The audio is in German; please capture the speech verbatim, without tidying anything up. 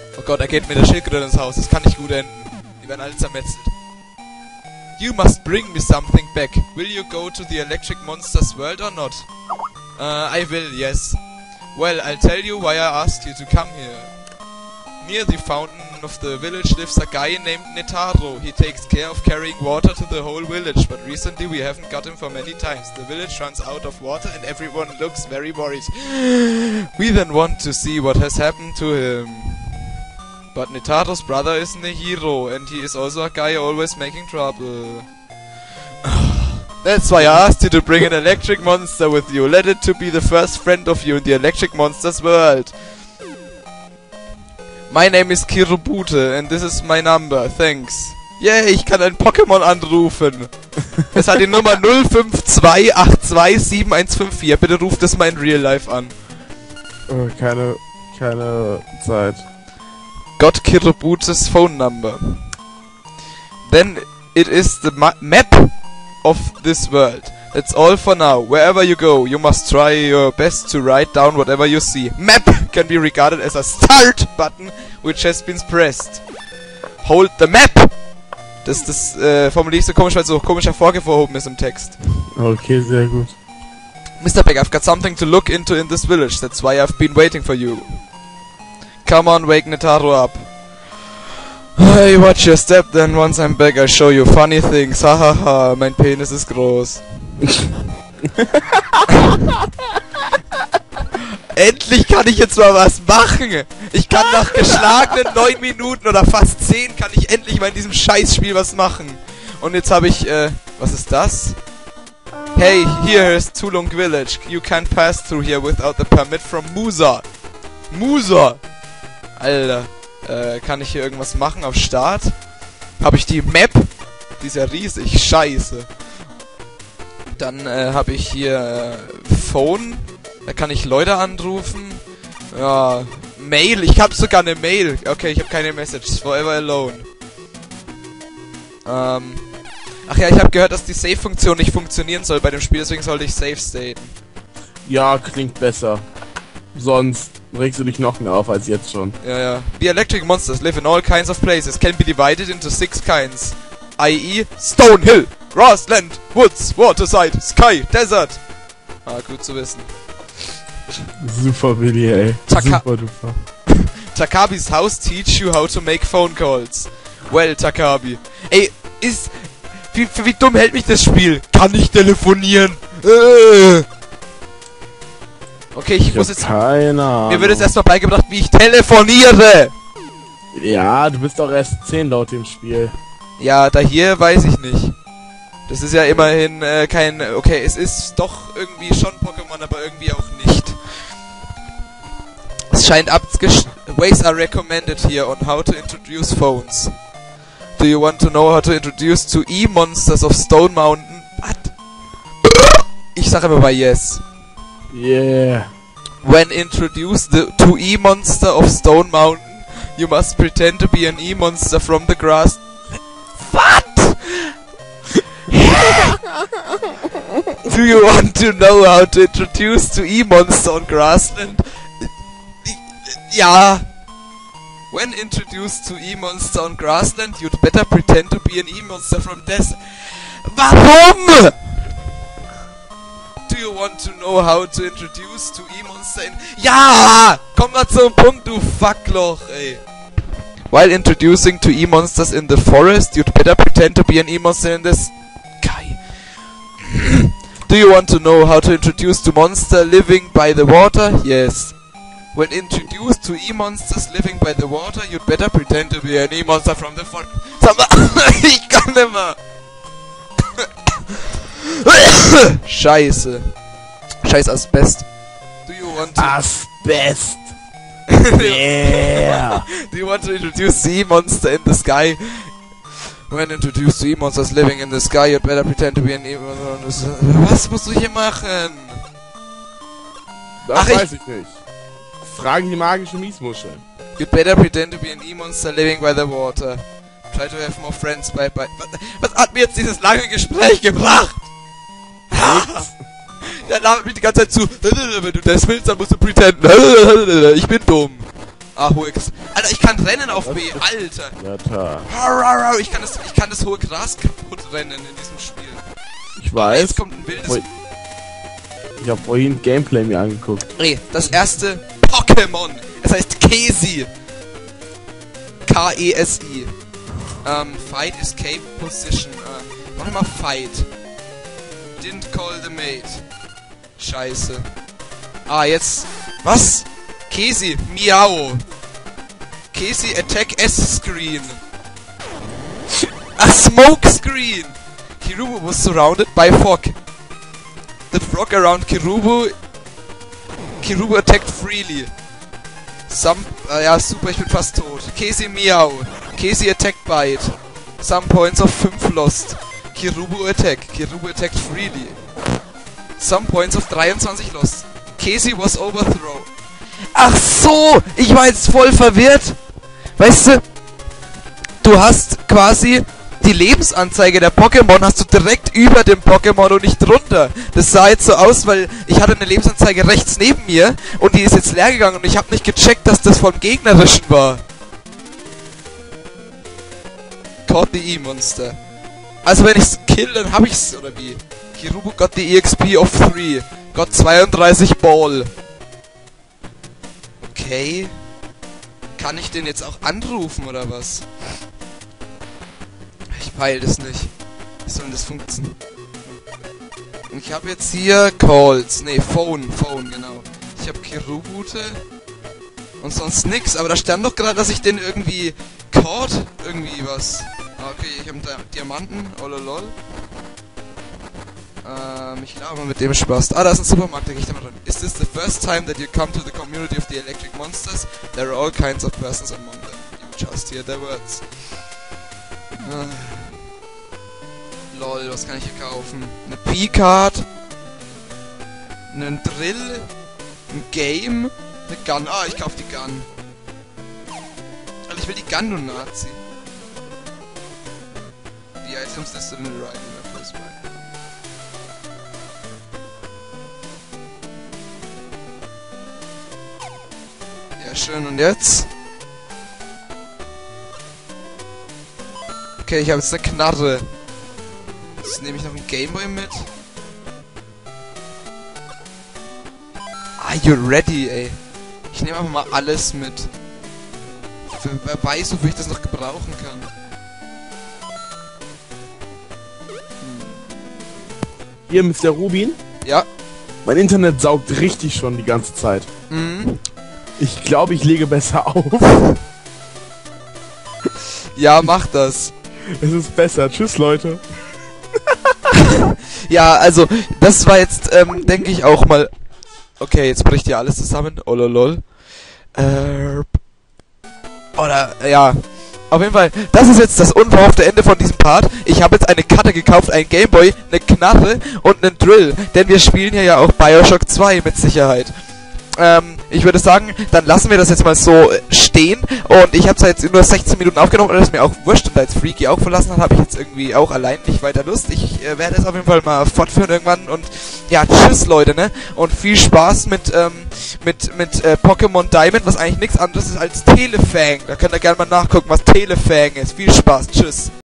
Oh Gott, er geht mit der Schildkröte ins Haus. Das kann nicht gut enden. Die werden alle zermetzelt. You must bring me something back. Will you go to the Electric Monsters world or not? Uh, I will, yes. Well, I'll tell you why I asked you to come here. Near the fountain of the village lives a guy named Netaro. He takes care of carrying water to the whole village, but recently we haven't got him for many times. The village runs out of water and everyone looks very worried. We then want to see what has happened to him. But Netaro's brother isn't a hero, and he is also a guy always making trouble. That's why I asked you to bring an electric monster with you. Let it to be the first friend of you in the Electric Monsters world. My name is Kirobute, and this is my number. Thanks. Yay, ich kann ein Pokémon anrufen. Es hat die Nummer null fünf zwei acht zwei sieben eins fünf vier. Bitte ruft es mal in Real Life an. Oh, keine, keine Zeit. Got Kirobutes phone number. Then it is the ma map of this world. That's all for now. Wherever you go, you must try your best to write down whatever you see. Map can be regarded as a start button which has been pressed. Hold the map! Das, das äh, formuliere ich so komisch, weil es so komisch hervorgehoben ist im Text. Okay, sehr gut. Mister Beck, I've got something to look into in this village. That's why I've been waiting for you. Come on, wake Netaro up. Hey, watch your step, then once I'm back I'll show you funny things. Hahaha, mein Penis ist groß. Endlich kann ich jetzt mal was machen! Ich kann nach geschlagenen neun Minuten oder fast zehn kann ich endlich mal in diesem Scheißspiel was machen. Und jetzt habe ich, äh, was ist das? Hey, here is Tulung Village. You can't pass through here without the permit from Musa. Musa! Alter, äh, kann ich hier irgendwas machen auf Start? Habe ich die Map? Die ist ja riesig, scheiße. Dann äh, habe ich hier äh, Phone. Da kann ich Leute anrufen. Ja, Mail. Ich habe sogar eine Mail. Okay, ich habe keine Message. Forever alone. Ähm. Ach ja, ich habe gehört, dass die Save-Funktion nicht funktionieren soll bei dem Spiel. Deswegen sollte ich Save staten. Ja, klingt besser. Sonst regst du dich noch mehr auf als jetzt schon. Ja, ja. The Electric Monsters live in all kinds of places. Can be divided into six kinds. that is. Stone Hill, Grassland, Woods, Waterside, Sky, Desert. Ah, gut zu wissen. Super, Willi, ey. Taka Super duper. Takabis house teach you how to make phone calls. Well, Takabi. Ey, ist... Wie, wie dumm hält mich das Spiel? Kann ich telefonieren? Äh. Okay, ich, ich muss jetzt... Keine Ahnung. Mir wird jetzt erstmal beigebracht, wie ich telefoniere. Ja, du bist doch erst zehn laut dem Spiel. Ja, da hier weiß ich nicht. Das ist ja immerhin äh, kein... Okay, es ist doch irgendwie schon Pokémon, aber irgendwie auch nicht. Es scheint abgesch... Ways are recommended here on how to introduce phones. Do you want to know how to introduce to E-Monsters of Stone Mountain? What? Ich sage immer mal yes. Yeah. When introduced the, to E-Monster of Stone Mountain, you must pretend to be an E-Monster from the grass... What? Do you want to know how to introduce to E-Monster on Grassland? Ja. When introduced to E-Monster on Grassland, you'd better pretend to be an E-Monster from Des... Warum? Do you want to know how to introduce to E-Monster in... Ja! Komm mal zum Punkt, du Fuckloch, ey. While introducing to E-Monsters in the forest, you'd better pretend to be an E-Monster in the sky. Do you want to know how to introduce to monster living by the water? Yes. When introduced to E-Monsters living by the water, you'd better pretend to be an E-Monster from the forest. Sag mal, ich kann nimmer. Scheiße. Scheiß Asbest. Do you want to... Asbest. Yeah. Do you want to introduce the E-Monster in the sky? When introduced to E-Monsters living in the sky, you'd better pretend to be an E-Monster. Was musst du hier machen? Das Ach, weiß ich... ich nicht. Fragen die magische Miesmuschel. You'd better pretend to be an E-Monster living by the water. Try to have more friends by... by was, was hat mir jetzt dieses lange Gespräch gebracht? Der labert mich die ganze Zeit zu. Wenn du das willst, dann musst du pretenden. Ich bin dumm. Ah, hohe Gras. Alter, ich kann rennen auf B, Alter. Ja, ta. Ich kann das, ich kann das hohe Gras kaputt rennen in diesem Spiel. Ich weiß. Jetzt kommt ein wildes... Vor- Ich habe vorhin Gameplay mir angeguckt. Nee, das erste Pokémon. Es heißt Kesi. K E S I. Ähm, Fight, Escape, Position. Äh, mach mal Fight. Didn't call the mate. Scheiße. Ah, jetzt... Was? Kesi, Miau. Kesi, Attack S-Screen. A Smoke Screen. Kirubu was surrounded by fog. The frog around Kirubu... Kirubu attacked freely. Some... Äh, ja, super, ich bin fast tot. Kesi Miau. Kesi attacked bite. Some points of fünf lost. Kirubu attack. Kirubu attacked freely. Some points of dreiundzwanzig lost. Kesi was overthrown. Ach so! Ich war jetzt voll verwirrt. Weißt du, du hast quasi... Die Lebensanzeige der Pokémon hast du direkt über dem Pokémon und nicht drunter. Das sah jetzt so aus, weil ich hatte eine Lebensanzeige rechts neben mir und die ist jetzt leer gegangen und ich habe nicht gecheckt, dass das vom Gegnerischen war. Caught the E-Monster. Also wenn ich's kill, dann hab ich's, oder wie? Kirubu got the E X P of three. Got zweiunddreißig Ball. Okay. Kann ich den jetzt auch anrufen, oder was? Ich peil das nicht. Wie soll denn das funktionieren? Ich habe jetzt hier Calls. Ne, Phone. Phone, genau. Ich habe Kirubute. Und sonst nix. Aber da stand doch gerade, dass ich den irgendwie... Caught? Irgendwie was. Okay, ich habe einen Diamanten. Oh lol. Ähm, ich glaube mit dem Spaß. Ah, da ist ein Supermarkt, da gehe ich da mal dran. Is this the first time that you come to the community of the Electric Monsters? There are all kinds of persons among them. You just hear their words. Ah. Lol, was kann ich hier kaufen? Eine P-Card, einen Drill, ein Game, eine Gun. Ah, ich kauf die Gun. Also ich will die Gun, du Nazi. Die Items listed in the right in the first right. Ja, schön, und jetzt? Okay, ich habe jetzt eine Knarre. Jetzt nehme ich noch einen Gameboy mit. Are you ready, ey? Ich nehme einfach mal alles mit. Für, wer weiß, wofür ich das noch gebrauchen kann. Hier, Mister Rubin. Ja. Mein Internet saugt richtig schon die ganze Zeit. Mhm. Ich glaube, ich lege besser auf. Ja, mach das. Es ist besser. Tschüss, Leute. Ja, also, das war jetzt, ähm, denke ich auch mal... Okay, jetzt bricht hier alles zusammen. Oh, lol. Äh... Oder, ja... Auf jeden Fall, das ist jetzt das unverhoffte Ende von diesem Part. Ich habe jetzt eine Karte gekauft, einen Gameboy, eine Knarre und einen Drill. Denn wir spielen hier ja auch Bioshock zwei mit Sicherheit. Ähm, ich würde sagen, dann lassen wir das jetzt mal so stehen. Und ich habe es jetzt nur sechzehn Minuten aufgenommen und das ist mir auch wurscht. Und als Freaky auch verlassen hat, habe ich jetzt irgendwie auch allein nicht weiter Lust. Ich äh, werde es auf jeden Fall mal fortführen irgendwann. Und ja, tschüss Leute, ne? Und viel Spaß mit, ähm, mit, mit äh, Pokémon Diamond, was eigentlich nichts anderes ist als Telefang. Da könnt ihr gerne mal nachgucken, was Telefang ist. Viel Spaß, tschüss.